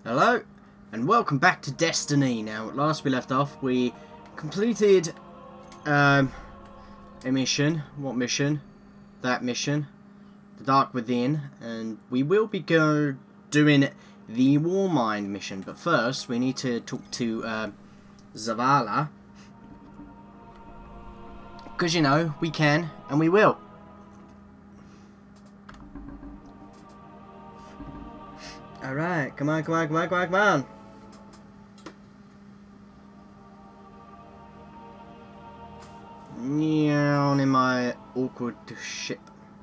Hello, and welcome back to Destiny. Now, at last we left off, we completed a mission. What mission? That mission. The Dark Within. And we will be doing the Warmind mission. But first, we need to talk to Zavala. Because, you know, we can, and we will. Alright, come on. Down in my awkward ship.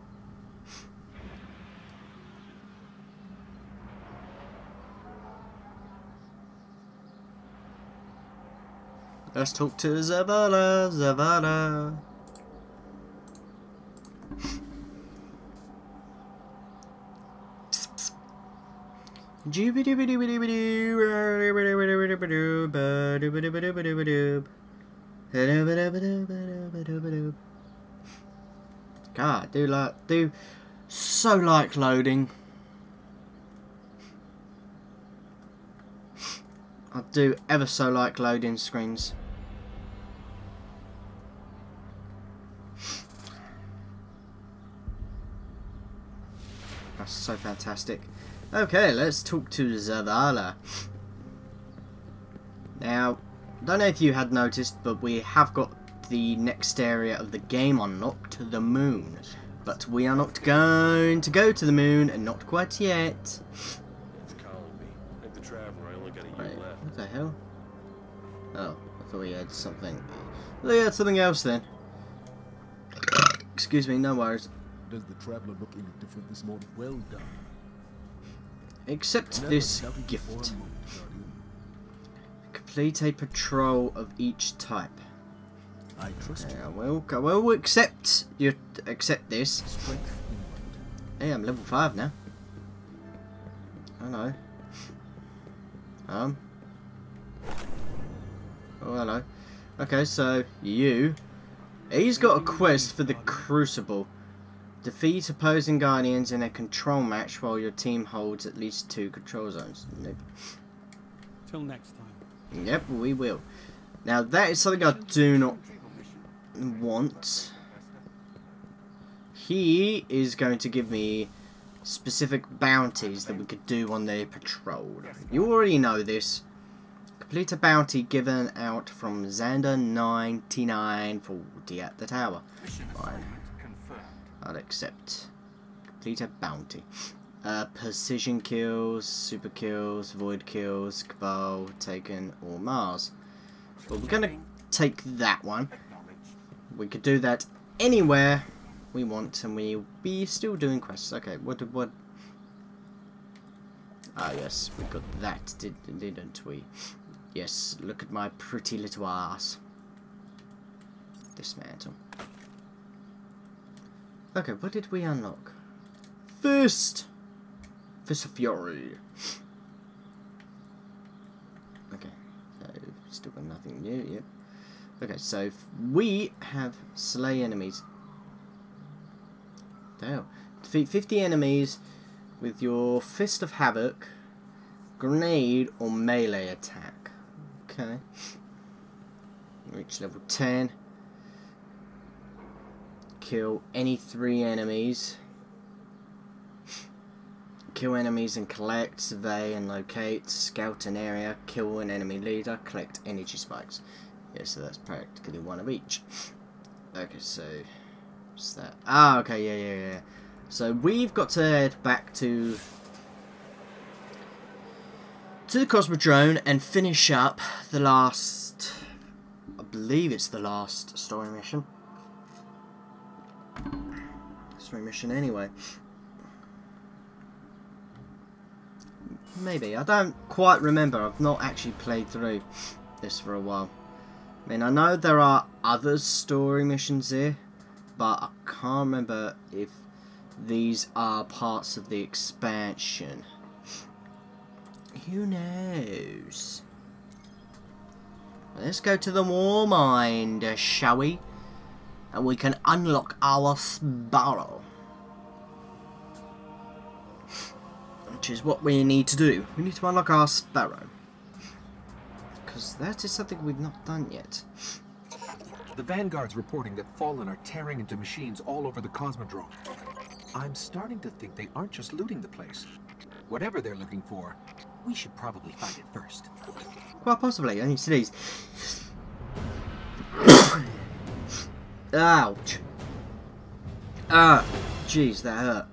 Let's talk to Zavala. God, do so like loading. I do ever so like loading screens. That's so fantastic. Okay, let's talk to Zavala. Now, don't know if you had noticed, but we have got the next area of the game unlocked, the moon. But we are not going to go to the moon, and not quite yet. It's calling me. Like the traveler, I only got a year left. What the hell? Oh, I thought we had something. We had something else then. Excuse me, no worries. Does the traveler look any different this morning? Well done. Accept this gift. Complete a patrol of each type. I trust you. I will accept this. Hey, I'm level 5 now. I know. Oh, hello. Okay, so he's got a quest for the Crucible. Defeat opposing Guardians in a control match while your team holds at least 2 control zones. Nope. Till next time. Yep, we will. Now that is something I do not want. He is going to give me specific bounties that we could do on the patrol. You already know this. Complete a bounty given out from Xander 9940 at the tower. Fine. I'll accept. Complete a bounty. Precision kills, super kills, void kills, Cabal, Taken, or Mars. Well, we're gonna take that one. We could do that anywhere we want, and we'll be still doing quests. Okay, what? Ah, yes, we got that, didn't we? Yes, look at my pretty little ass. Dismantle. Okay, what did we unlock? Fist of Fury. Okay, so still got nothing new yet. Okay, so we have slay enemies. Damn. Defeat 50 enemies with your Fist of Havoc, grenade, or melee attack. Okay. Reach level 10. Kill any 3 enemies. Kill enemies and collect, survey and locate, scout an area, kill an enemy leader, collect energy spikes. Yeah, so that's practically 1 of each. Okay, so what's that? Ah, okay, yeah. So we've got to head back to the Cosmodrome and finish up the last, I believe it's the last story mission. Story mission anyway. Maybe. I don't quite remember. I've not actually played through this for a while. I mean, I know there are other story missions here, but I can't remember if these are parts of the expansion. Who knows? Let's go to the Warmind, shall we? And we can unlock our Sparrow. which is what we need to do. We need to unlock our Sparrow. Because that is something we've not done yet. The Vanguard's reporting that Fallen are tearing into machines all over the Cosmodrome. I'm starting to think they aren't just looting the place. Whatever they're looking for, we should probably find it first. Quite possibly. I need to these. Ouch. Ah, jeez, that hurt.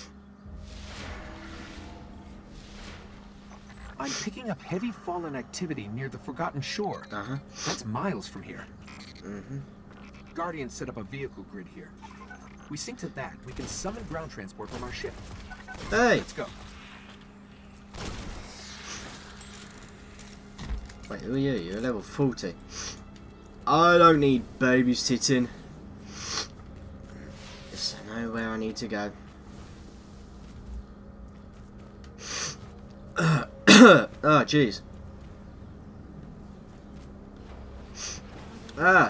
I'm picking up heavy Fallen activity near the Forgotten Shore. Uh-huh. That's miles from here. Mm-hmm. Guardian set up a vehicle grid here. We sync to that, we can summon ground transport from our ship. Hey! Let's go. Wait, who are you? You're level 40. I don't need babysitting. Yes, I know where I need to go. Oh, jeez. Ah.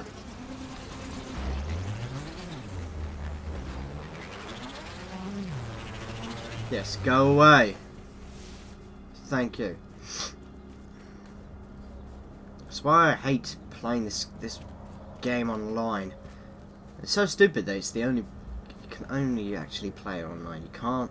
Yes, go away. Thank you. That's why I hate playing this game online. It's so stupid that it's the only you can only actually play it online. You can't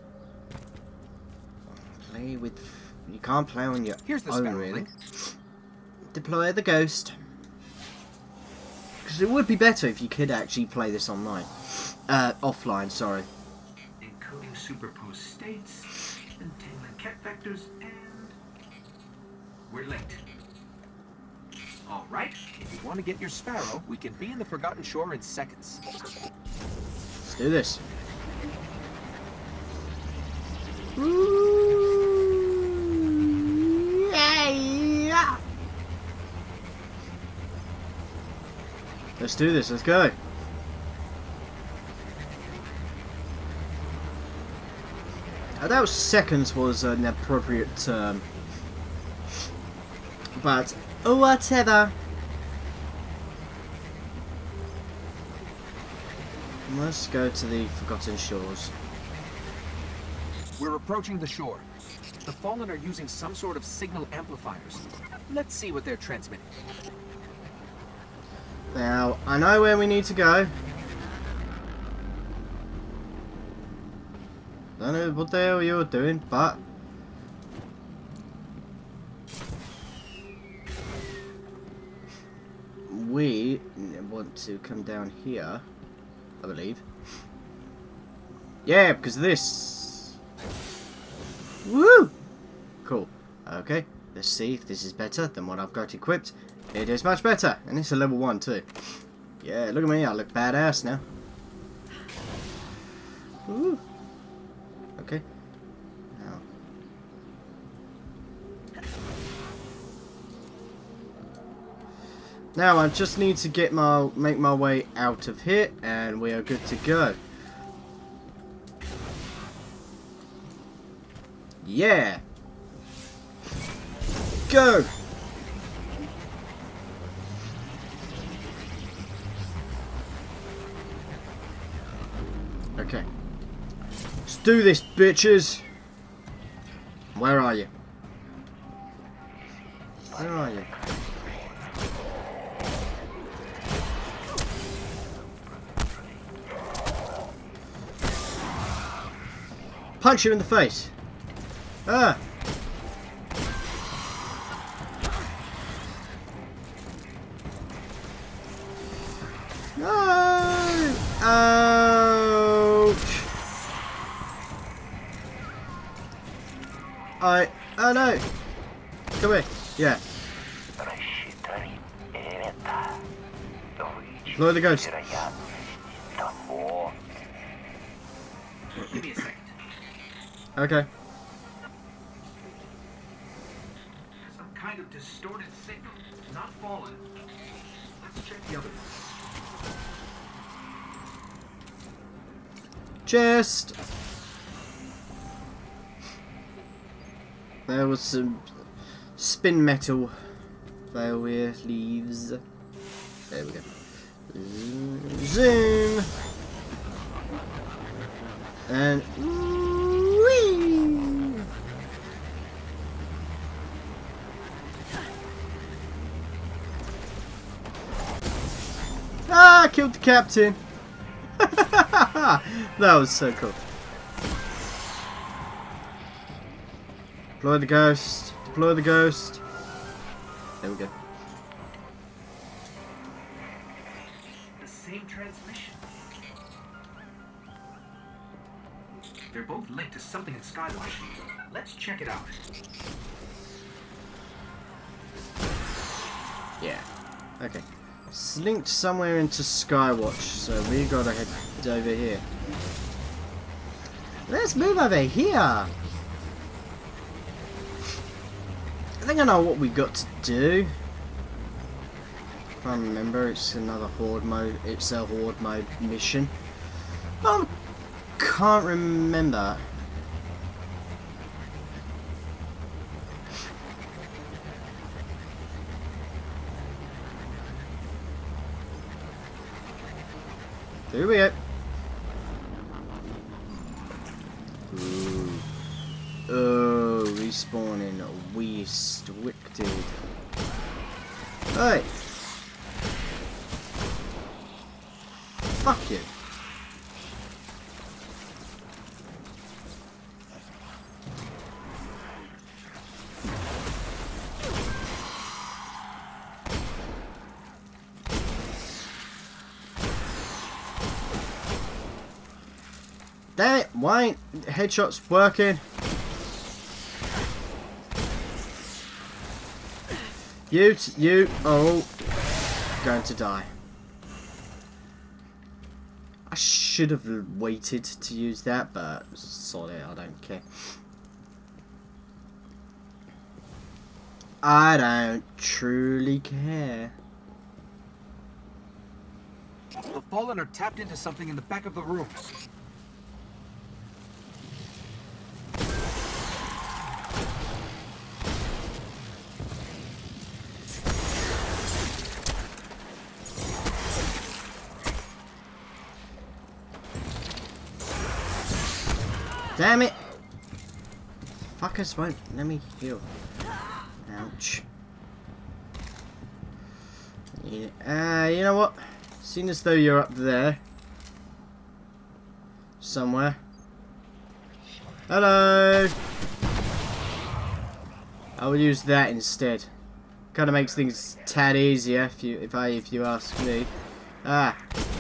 play with. You can't play on your Here's the own, Sparrow really. link. Deploy the Ghost. Because it would be better if you could actually play this online. Offline, sorry. Encoding superposed states, entangling cat vectors, and we're late. All right, if you want to get your Sparrow, we can be in the Forgotten Shore in seconds. Let's do this. Let's do this, let's go. I doubt seconds was an appropriate term. But, whatever. Let's go to the Forgotten Shores. We're approaching the shore. The Fallen are using some sort of signal amplifiers. Let's see what they're transmitting. Now, I know where we need to go. Don't know what the hell you're doing, but we want to come down here, I believe. Yeah, because of this. Woo! Cool. Okay, let's see if this is better than what I've got equipped. It is much better, and it's a level 1 too. Yeah, look at me, I look badass now. Woo! Okay. Now I just need to make my way out of here, and we are good to go. Yeah. Go. Okay. Let's do this, bitches. Where are you? Where are you? Punch you in the face. Ah. No. Ouch. Oh no. Come here. Yeah. Blow the ghost. Give me a second. Okay. Some kind of distorted signal. Not Fallen. Let's check the other one. Chest. There was some spin metal Bioware leaves. There we go. Zoom. And whee! I killed the captain. That was so cool. Deploy the ghost. Deploy the ghost. There we go. The same transmission. They're both linked to something in Skywatch. Let's check it out. Yeah. Okay. It's linked somewhere into Skywatch, so we gotta head over here. Let's move over here. I think I know what we got to do. If I remember, it's another horde mode. It's a horde mode mission. I can't remember. Here we go. Ooh. Oh, respawning. Restricted. Hey! Fuck you. Damn it, why ain't headshots working? You are all going to die. I should have waited to use that, but sorry, I don't care. I don't truly care. The Fallen are tapped into something in the back of the room. Damn it! Fuckers won't let me heal. Ouch. Yeah, you know what? Seeing as though you're up there somewhere. Hello. I will use that instead. Kind of makes things a tad easier if you ask me. Ah.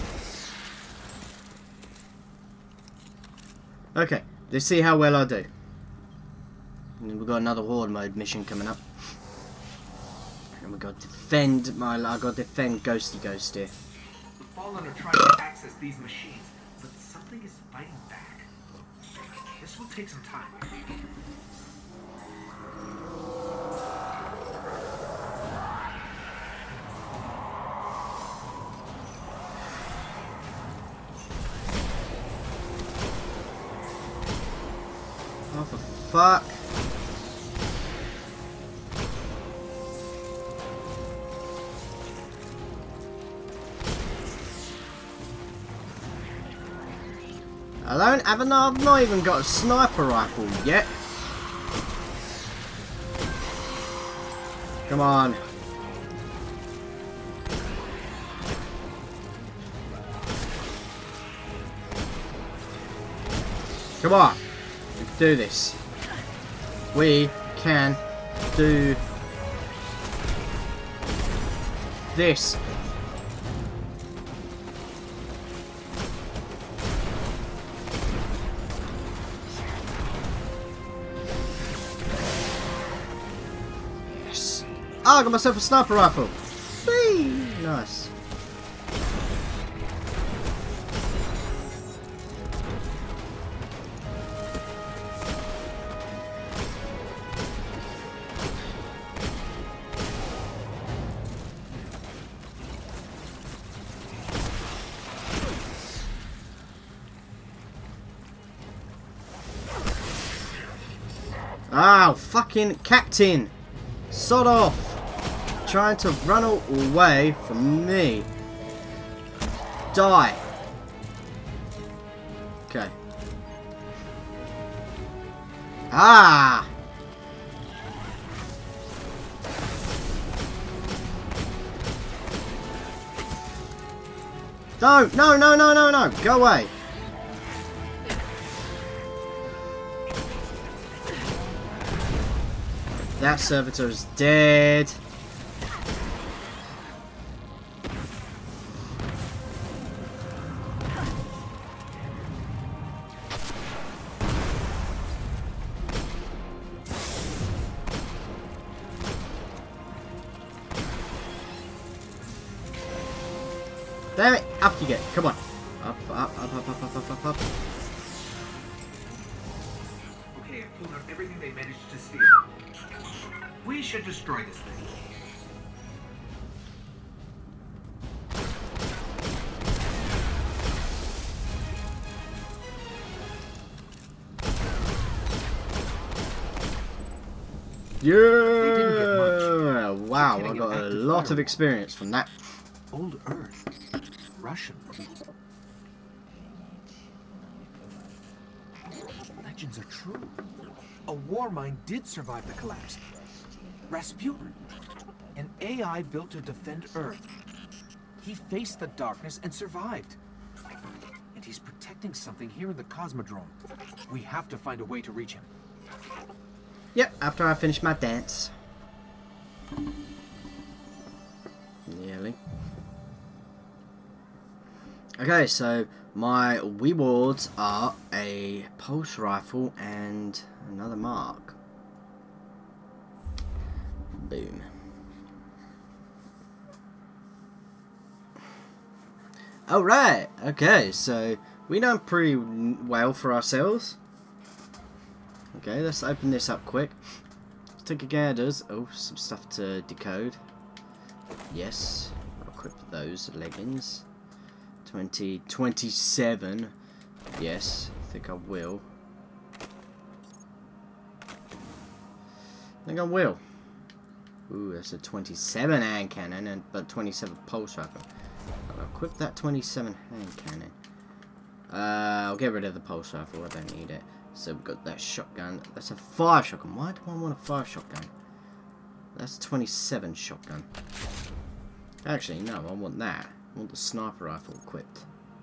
Okay. Let's see how well I do. And then we've got another horde mode mission coming up. And we've got to defend I got to defend Ghosty Ghost here. The Fallen are trying to access these machines, but something is fighting back. This will take some time. Oh, for fuck. I've not even got a sniper rifle yet. Come on. Come on. We can do this. We can do this. Yes. Oh, I got myself a sniper rifle. Whee! Nice. Oh, fucking captain! Sod off! Trying to run away from me. Die! Okay. Ah! Don't! No, no, no, no, no! Go away! That servitor is dead. Damn it! Up you get. Come on. Up, up, up, up, up, up, up, up, up. Okay, I've pulled out everything they managed to steal. We should destroy this thing. Yeah! Wow, I Getting got an a active lot of firewall. experience from that. Old Earth. Russian. Legends are true. A war mine did survive the collapse. Rasputin. An AI built to defend Earth. He faced the darkness and survived. And he's protecting something here in the Cosmodrome. We have to find a way to reach him. Yep, after I finish my dance. Nearly. Okay, so my rewards are a pulse rifle and another mark. Boom. Alright, okay, so we done pretty well for ourselves. Okay, let's open this up quick. Let's take a gathers. Oh, some stuff to decode. Yes, I'll equip those leggings. 27. Yes, I think I will. I think I will. Ooh, that's a 27 hand cannon, and but 27 pulse rifle. I'll equip that 27 hand cannon. I'll get rid of the pulse rifle. I don't need it. So we've got that shotgun. That's a 5 shotgun. Why do I want a 5 shotgun? That's 27 shotgun. Actually, no, I want that. I want the sniper rifle equipped.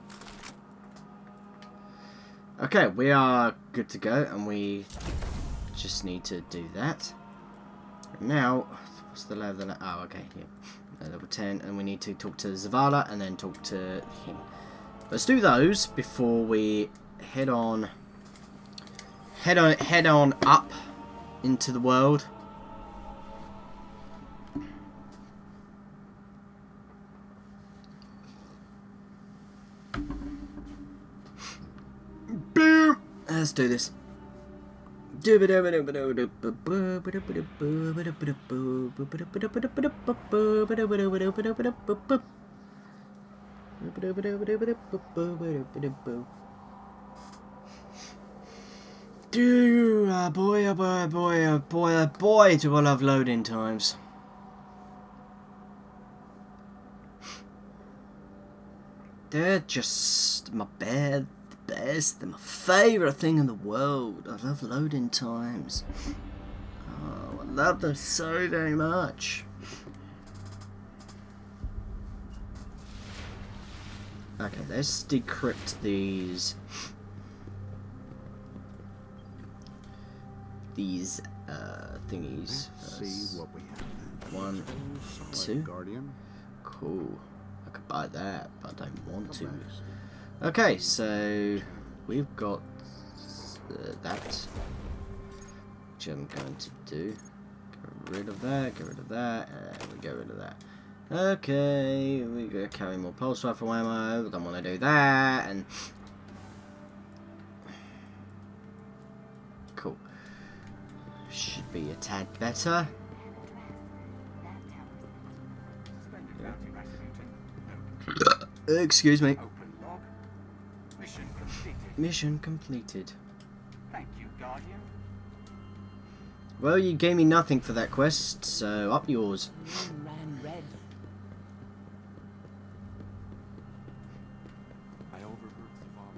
Okay, we are good to go, and we just need to do that. Now, what's the level? Oh, okay, yeah. Level 10, and we need to talk to Zavala and then talk to him. Let's do those before we head on up into the world. Boom! Let's do this. Boy, oh boy, oh boy, oh boy, oh boy, do I love loading times. They're just my best. They're my favourite thing in the world. I love loading times. Oh, I love them so very much. Okay, let's decrypt these thingies. See what we have. 1, Solid 2. Guardian. Cool. I could buy that, but I don't want to. Okay, so we've got that, which I'm going to do. Get rid of that, get rid of that, and we get rid of that. Okay, we go carry more pulse rifle ammo. Don't want to do that, and cool. Should be a tad better. Excuse me. Open log. Mission completed. Mission completed. Thank you, Guardian. Well, you gave me nothing for that quest, so up yours. Ran red. I overheard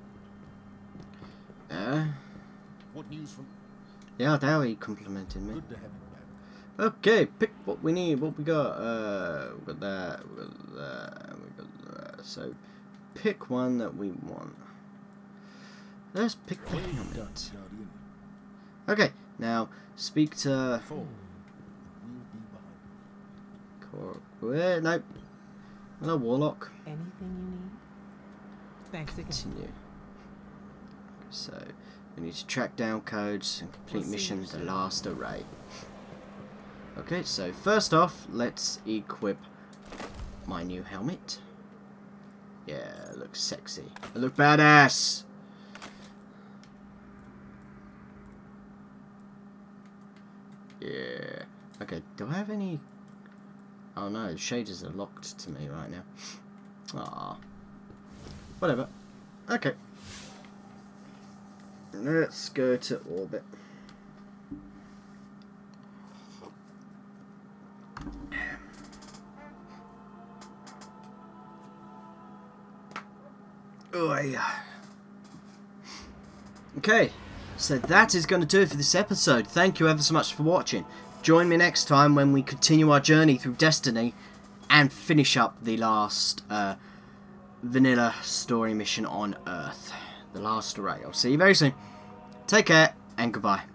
the What news from? Yeah, now he complimented me. Good to have you back. Okay, pick what we need. What we got? We got that. We got that. We got that. So pick one that we want. Let's pick the helmet. Guardian. Okay, now speak to... Four. We'll be behind. Nope. Hello, Warlock. Anything you need? Thanks again. Continue. So, we need to track down codes and complete We'll see mission you The soon. Last Array. Okay, so first off, let's equip my new helmet. Yeah, it looks sexy. I look badass! Yeah. Okay, do I have any... Oh no, the shaders are locked to me right now. Ah. Whatever. Okay. Let's go to orbit. Oh yeah. Okay, so that is going to do it for this episode. Thank you ever so much for watching. Join me next time when we continue our journey through Destiny and finish up the last vanilla story mission on Earth. The Last Array. I'll see you very soon. Take care and goodbye.